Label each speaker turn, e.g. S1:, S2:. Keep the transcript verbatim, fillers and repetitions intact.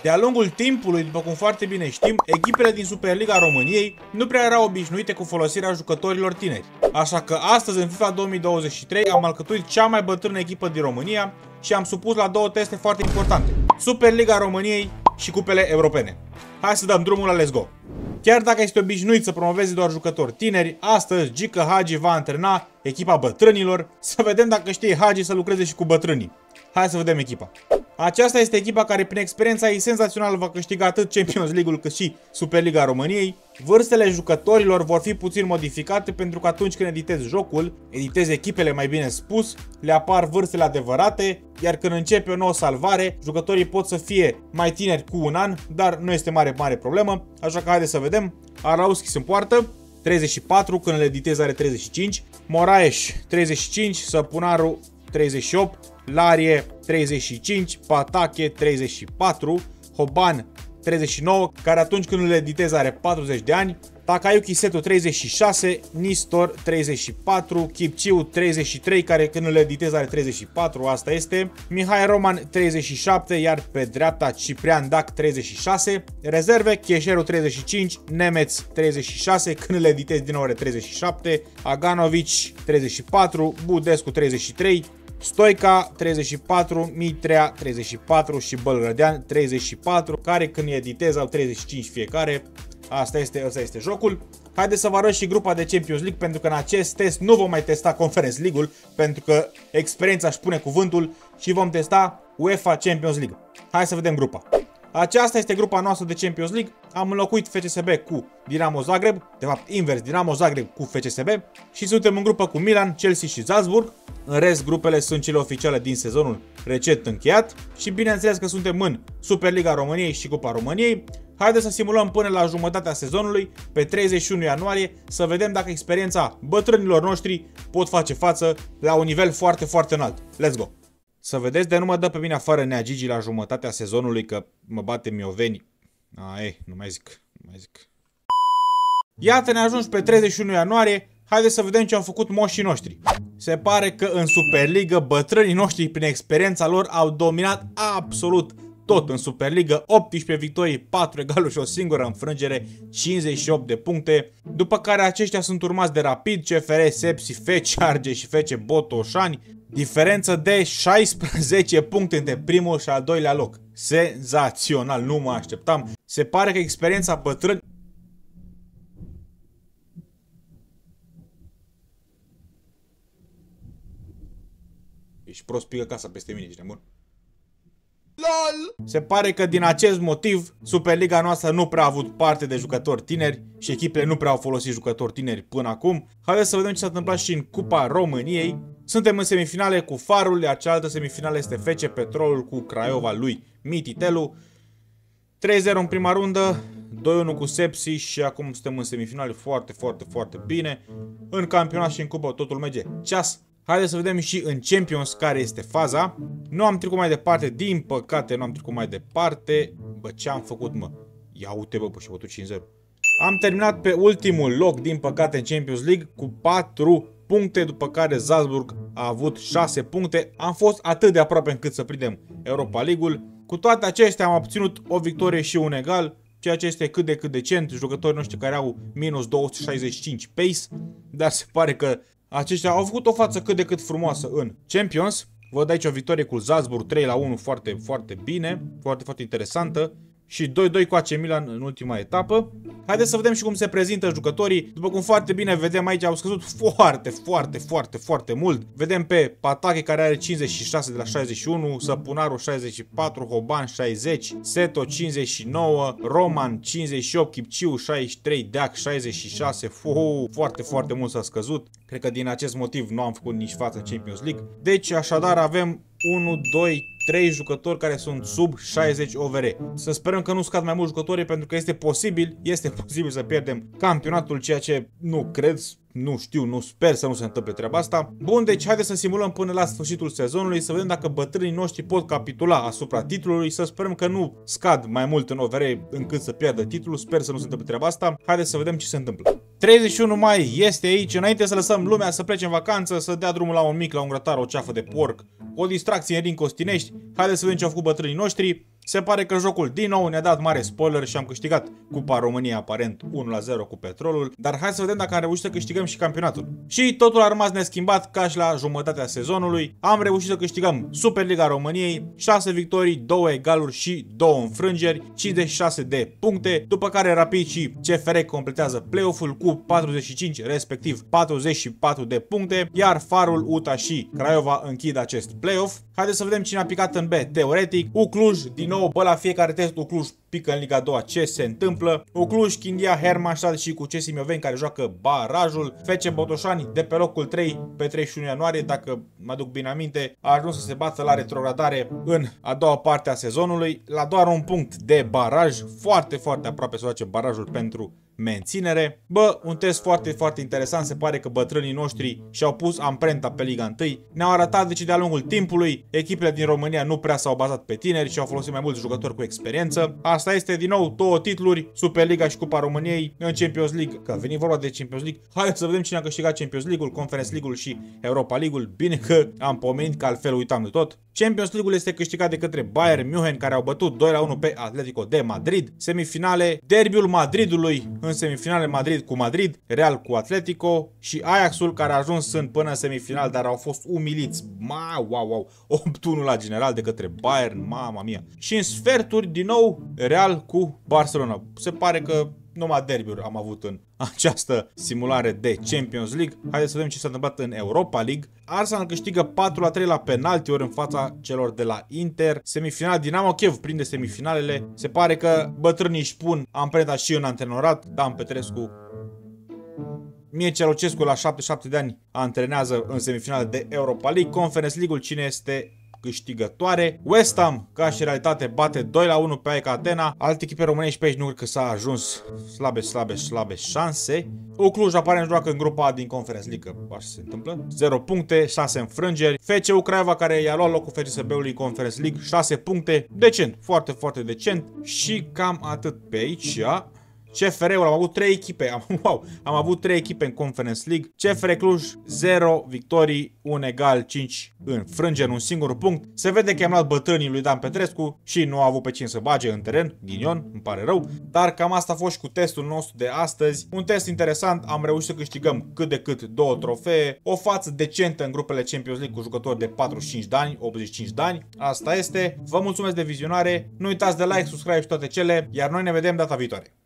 S1: De-a lungul timpului, după cum foarte bine știm, echipele din Superliga României nu prea erau obișnuite cu folosirea jucătorilor tineri. Așa că astăzi, în FIFA două mii douăzeci și trei, am alcătuit cea mai bătrână echipă din România și am supus la două teste foarte importante: Superliga României și cupele europene. Hai să dăm drumul la Let's Go! Chiar dacă este obișnuit să promoveze doar jucători tineri, astăzi Gică Hagi va antrena echipa bătrânilor. Să vedem dacă știe Hagi să lucreze și cu bătrânii. Hai să vedem echipa. Aceasta este echipa care, prin experiența ei senzațională, va câștiga atât Champions League-ul cât și Superliga României. Vârstele jucătorilor vor fi puțin modificate pentru că atunci când editezi jocul, editezi echipele mai bine spus, le apar vârstele adevărate, iar când începe o nouă salvare, jucătorii pot să fie mai tineri cu un an, dar nu este mare, mare problemă, așa că haideți să vedem. Arlauski se împoartă, treizeci și patru, când îl editez are treizeci și cinci, Moraes treizeci și cinci, Săpunaru treizeci și opt, Larie treizeci și cinci, Patache treizeci și patru, Hoban treizeci și nouă, care atunci când îl editez are patruzeci de ani, Takayuki Seto treizeci și șase, Nistor treizeci și patru, Kipciu treizeci și trei, care când îl editez are treizeci și patru, asta este, Mihai Roman treizeci și șapte, iar pe dreapta Ciprian Dac treizeci și șase, rezerve Cheșeru treizeci și cinci, Nemeț treizeci și șase, când îl editez din nou are treizeci și șapte, Aganovici treizeci și patru, Budescu treizeci și trei, Stoica treizeci și patru, Mitrea treizeci și patru și Bălgrădean treizeci și patru, care când îi editez au treizeci și cinci fiecare. Asta este, asta este jocul. Haideți să vă arăt și grupa de Champions League, pentru că în acest test nu vom mai testa Conference League-ul, pentru că experiența își pune cuvântul, și vom testa UEFA Champions League. Hai să vedem grupa. Aceasta este grupa noastră de Champions League. Am înlocuit F C S B cu Dinamo Zagreb, de fapt invers, Dinamo Zagreb cu F C S B, și suntem în grupă cu Milan, Chelsea și Salzburg. În rest, grupele sunt cele oficiale din sezonul recent încheiat și bineînțeles că suntem în Superliga României și Cupa României. Haideți să simulăm până la jumătatea sezonului, pe treizeci și unu ianuarie, să vedem dacă experiența bătrânilor noștri pot face față la un nivel foarte, foarte înalt. Let's go! Să vedeți de nu mă dă pe mine afară Nea Gigi la jumătatea sezonului, că mă bate Mioveni. A, ei, nu mai zic, nu mai zic. Iată, ne ajungi pe treizeci și unu ianuarie. Haideți să vedem ce au făcut moșii noștri. Se pare că în Superliga bătrânii noștri, prin experiența lor, au dominat absolut tot în Superliga. optsprezece victorii, patru egaluri și o singură înfrângere, cincizeci și opt de puncte. După care aceștia sunt urmați de Rapid, C F R, Sepsi, F C Argeș și F C Botoșani. Diferență de șaisprezece puncte între primul și al doilea loc. Senzațional, nu mă așteptam. Se pare că experiența bătrân... Ești prost, pică casa peste mine, ești nebun. LOL! Se pare că din acest motiv Superliga noastră nu prea a avut parte de jucători tineri și echipele nu prea au folosit jucători tineri până acum. Haideți să vedem ce s-a întâmplat și în Cupa României. Suntem în semifinale cu Farul, iar cealaltă semifinală este F C Petrolul cu Craiova lui Mititelu. trei zero în prima rundă, doi unu cu Sepsi și acum suntem în semifinale foarte, foarte, foarte bine. În campionat și în cupă totul merge ceas. Haideți să vedem și în Champions care este faza. Nu am trecut mai departe, din păcate nu am trecut mai departe. Bă, ce am făcut, mă? Ia uite, bă, bă, și-a bătut cinci zero. Am terminat pe ultimul loc, din păcate, în Champions League cu patru puncte, după care Salzburg a avut șase puncte. Am fost atât de aproape încât să prindem Europa League-ul. Cu toate acestea am obținut o victorie și un egal, ceea ce este cât de cât decent. Jucătorii noștri care au minus două sute șaizeci și cinci pace, dar se pare că aceștia au făcut o față cât de cât frumoasă în Champions. Văd aici o victorie cu Salzburg trei la unu, foarte, foarte bine, foarte, foarte interesantă. Și doi doi cu A C Milan în ultima etapă. Haideți să vedem și cum se prezintă jucătorii. După cum foarte bine vedem aici, au scăzut foarte, foarte, foarte, foarte mult. Vedem pe Patache, care are cincizeci și șase de la șaizeci și unu, Săpunaru șaizeci și patru, Hoban șaizeci, Seto cincizeci și nouă, Roman cincizeci și opt, Kipciu șaizeci și trei, Deac șaizeci și șase. Fuhu, foarte, foarte mult s-a scăzut. Cred că din acest motiv nu am făcut nici față în Champions League. Deci, așadar, avem unu, doi, trei jucători care sunt sub șaizeci O V R. Să sperăm că nu scad mai mulți jucători, pentru că este posibil, este posibil să pierdem campionatul, ceea ce nu cred. Nu știu, nu sper să nu se întâmple treaba asta. Bun, deci haideți să simulăm până la sfârșitul sezonului, să vedem dacă bătrânii noștri pot capitula asupra titlului, să sperăm că nu scad mai mult în O V R încât să pierdă titlul. Sper să nu se întâmple treaba asta. Haideți să vedem ce se întâmplă. treizeci și unu mai este aici, înainte să lăsăm lumea să plece în vacanță, să dea drumul la un mic, la un grătar, o ceafă de porc, o distracție în ring Costinești. Haideți să vedem ce au făcut bătrânii noștri. Se pare că jocul din nou ne-a dat mare spoiler și am câștigat Cupa României aparent unu la zero cu Petrolul, dar hai să vedem dacă am reușit să câștigăm și campionatul. Și totul a rămas neschimbat ca și la jumătatea sezonului. Am reușit să câștigăm Superliga României, șase victorii, două egaluri și două înfrângeri, cincizeci și șase de puncte, după care Rapid și C F R completează play-off-ul cu patruzeci și cinci, respectiv patruzeci și patru de puncte, iar Farul, U T A și Craiova închid acest play-off. Haideți să vedem cine a picat în B. Teoretic, Ucluj, din nou, bă, la fiecare test Ucluj pică în Liga a doua. Ce se întâmplă? Ucluj, Chindia, Hermannstadt și cu C S Mioveni care joacă barajul. F C Botoșani de pe locul trei pe treizeci și unu ianuarie, dacă mă aduc bine aminte, a ajuns să se bată la retrogradare în a doua parte a sezonului, la doar un punct de baraj, foarte, foarte aproape să face barajul pentru menținere. Bă, un test foarte, foarte interesant. Se pare că bătrânii noștri și-au pus amprenta pe Liga unu. Ne-au arătat de ce de-a lungul timpului echipele din România nu prea s-au bazat pe tineri și au folosit mai mulți jucători cu experiență. Asta este din nou două titluri, Superliga și Cupa României în Champions League. Că a venit vorba de Champions League. Haideți să vedem cine a câștigat Champions League-ul, Conference League-ul și Europa League-ul. Bine că am pomenit, că altfel uitam de tot. Champions League-ul este câștigat de către Bayern München, care au bătut doi la unu pe Atletico de Madrid. Semifinale, derbiul Madridului în semifinale, Madrid cu Madrid, Real cu Atletico și Ajaxul, care a ajuns în până în semifinal, dar au fost umiliți. Ma, wow, wow, opt unu la general de către Bayern, mama mia. Și în sferturi, din nou, Real cu Barcelona. Se pare că numai derbiuri am avut în această simulare de Champions League. Haideți să vedem ce s-a întâmplat în Europa League. Arsenal câștigă patru la trei la penaltiuri în fața celor de la Inter. Semifinal, Dinamo Kiev prinde semifinalele. Se pare că bătrânii își pun amprenta și în antrenorat. Dan Petrescu, Mircea Lucescu la șaptezeci și șapte de ani antrenează în semifinale de Europa League. Conference League-ul, cine este câștigătoare? West Ham, ca și realitate, bate doi la unu pe A E K Atena. Alte echipe românești pe aici nu cred că s-a ajuns. Slabe, slabe, slabe șanse. Ucluj aparent joacă în grupa A din Conference League, că așa se întâmplă. zero puncte, șase înfrângeri. F C U Craiova, care i-a luat locul F C S B-ului Conference League, șase puncte. Decent, foarte, foarte decent. Și cam atât pe aici. C F R-ul, am avut trei echipe, am, wow, am avut trei echipe în Conference League. C F R Cluj, zero victorii, un egal, cinci înfrângeri, un singur punct. Se vede că am luat bătrânii lui Dan Petrescu și nu a avut pe cine să bage în teren, ghinion, îmi pare rău. Dar cam asta a fost și cu testul nostru de astăzi. Un test interesant, am reușit să câștigăm cât de cât două trofee, o față decentă în grupele Champions League cu jucători de patruzeci și cinci de ani, optzeci și cinci de ani. Asta este. Vă mulțumesc de vizionare, nu uitați de like, subscribe și toate cele, iar noi ne vedem data viitoare.